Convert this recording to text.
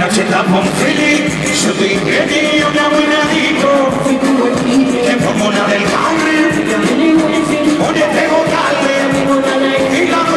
cheta con Philly, yo te ingrediente una buena disco. Te pongo una del hambre, oye, tengo tarde, y la